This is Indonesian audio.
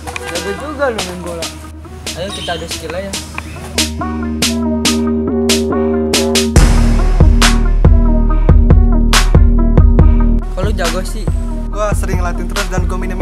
Jago juga lu main bola. Ayo kita adu skill aja. Kalau jago sih, Gua sering latihan terus dan gua minim